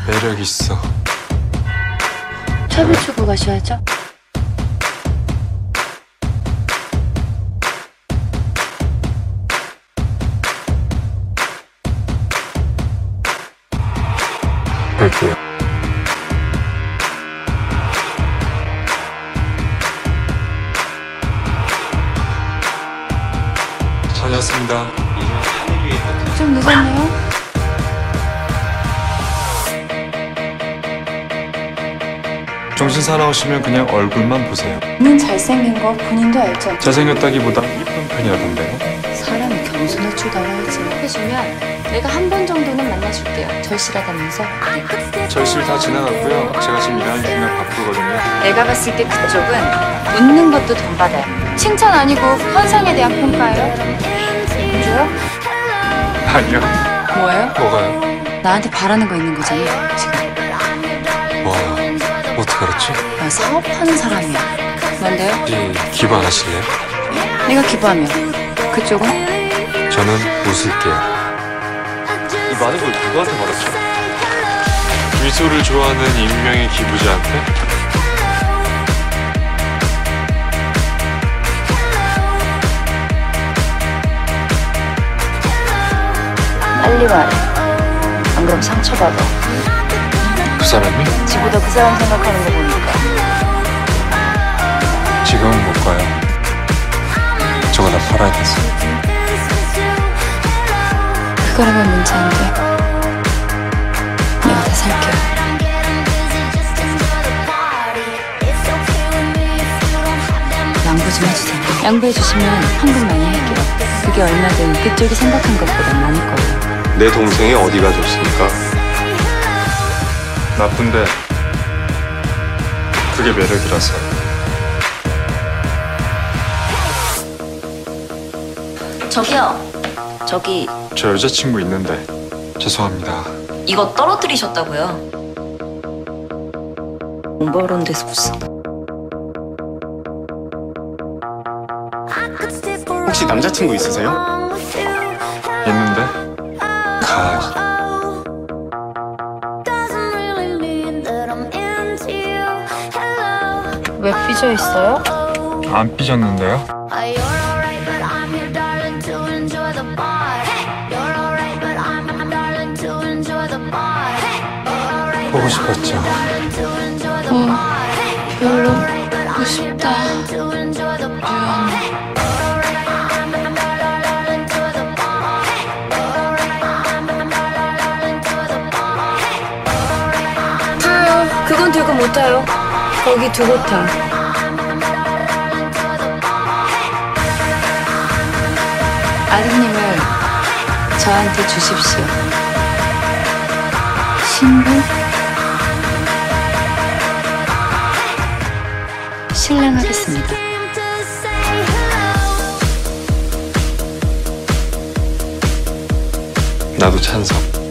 매력 있어. 샵을 주고 가셔야죠. 갈게요. 다녀왔습니다. 좀 늦었네요. 정신 사나우시면 그냥 얼굴만 보세요. 본인 잘생긴 거 본인도 알죠? 잘생겼다기보다 예쁜 편이라던데요. 사람이 겸손할 줄 알아야지. 해주면 내가 한 번 정도는 만나줄게요. 절실하다면서. 절실 다 지나갔고요. 제가 지금 일하는 중이라 바쁘거든요. 내가 봤을 때 그쪽은 웃는 것도 돈 받아요. 칭찬 아니고 환상에 대한 평가예요. 줘요? 아니요. 뭐예요? 뭐가요? 나한테 바라는 거 있는 거잖아, 지금. 뭐요? 어떻게 알았지? 나 사업하는 사람이야. 뭔데요? 혹시 기부 안 하실래요? 내가 기부하면 그쪽은? 저는 웃을게요. 이 많은 걸 누구한테 받았죠? 미소를 좋아하는 익명의 기부자한테? 빨리 말해. 안 그럼 상처받아. 그 사람이? 지보다 그 사람 생각하는 거 보니까. 지금은 못 가요. 저거 다 팔아야 돼서. 그거라면 문제 안 돼. 내가 다 살게요. 양보 좀 해주세요. 양보해주시면 환급 많이 할게요. 그게 얼마든 그쪽이 생각한 것보다 많을 거예요. 내 동생이 어디가 좋습니까? 나쁜데 그게 매력이라서. 저기요. 저기 저 여자친구 있는데 죄송합니다. 이거 떨어뜨리셨다고요? 공부하러 데서 무슨 혹시 남자친구 있으세요? 있는데 가야지. 왜 삐져 있어요? 안 삐졌는데요? 보고 싶었죠. 별로 보고 싶다. 미안해. 타요. 그건 들고 못 타요. 거기 두고 타. 아드님을 저한테 주십시오. 신부? 신랑하겠습니다. 나도 찬성.